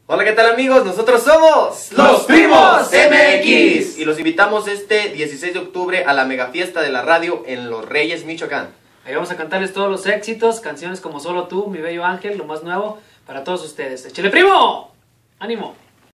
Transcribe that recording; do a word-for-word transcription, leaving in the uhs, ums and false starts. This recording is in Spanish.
Hola, ¿qué tal amigos? Nosotros somos Los Primos M X y los invitamos este dieciséis de octubre a la mega fiesta de la radio en Los Reyes, Michoacán. Ahí vamos a cantarles todos los éxitos, canciones como Solo Tú, Mi Bello Ángel, lo más nuevo para todos ustedes. ¡Échale, primo! ¡Ánimo!